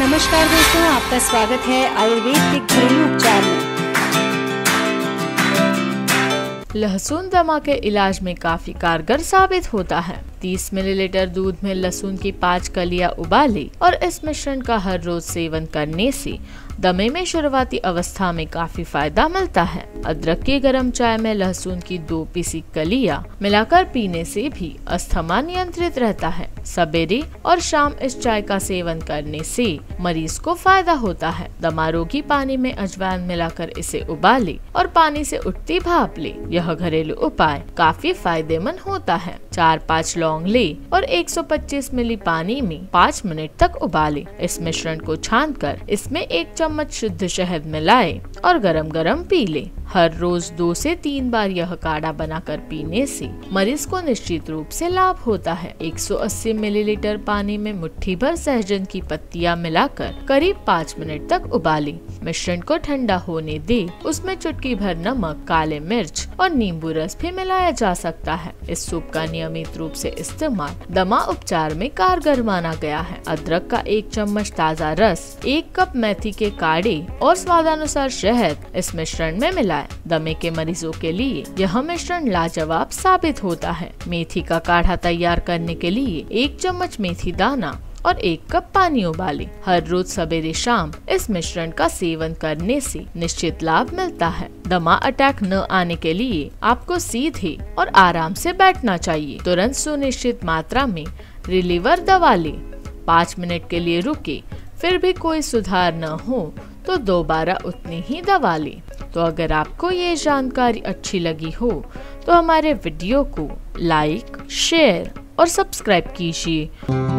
नमस्कार दोस्तों, आपका स्वागत है आयुर्वेदिक घरेलू उपचार में। लहसुन दमा के इलाज में काफी कारगर साबित होता है। 30 मिलीलीटर दूध में लहसुन की 5 कलियां उबालें और इस मिश्रण का हर रोज सेवन करने से दमे में शुरुआती अवस्था में काफी फायदा मिलता है। अदरक की गर्म चाय में लहसुन की 2 पीसी कलियां मिलाकर पीने से भी अस्थमा नियंत्रित रहता है। सवेरे और शाम इस चाय का सेवन करने से मरीज को फायदा होता है। दमा रोगी पानी में अजवाइन मिलाकर इसे उबाले और पानी से उठती भाप ले। यह घरेलू उपाय काफी फायदेमंद होता है। 4-5 लौंग ले और 125 मिली पानी में 5 मिनट तक उबाले। इस मिश्रण को छानकर इसमें 1 चम्मच शुद्ध शहद मिलाए और गरम गरम पी ले। हर रोज 2 से 3 बार यह काढ़ा बनाकर पीने से मरीज को निश्चित रूप से लाभ होता है। 180 मिलीलीटर पानी में मुट्ठी भर सहजन की पत्तियां मिलाकर करीब 5 मिनट तक उबाले। मिश्रण को ठंडा होने दे। उसमें चुटकी भर नमक, काले मिर्च और नींबू रस भी मिलाया जा सकता है। इस सूप का नियमित रूप से इस्तेमाल दमा उपचार में कारगर माना गया है। अदरक का 1 चम्मच ताज़ा रस, 1 कप मेथी के काढ़े और स्वादानुसार शहद इस मिश्रण में मिलाएं। दमे के मरीजों के लिए यह मिश्रण लाजवाब साबित होता है। मेथी का काढ़ा तैयार करने के लिए 1 चम्मच मेथी दाना और 1 कप पानी उबालें। हर रोज सवेरे शाम इस मिश्रण का सेवन करने से निश्चित लाभ मिलता है। दमा अटैक न आने के लिए आपको सीधे और आराम से बैठना चाहिए। तुरंत सुनिश्चित मात्रा में रिलीवर दवा लें। 5 मिनट के लिए रुके, फिर भी कोई सुधार न हो तो दोबारा उतनी ही दवा लें। तो अगर आपको ये जानकारी अच्छी लगी हो तो हमारे वीडियो को लाइक, शेयर और सब्सक्राइब कीजिए।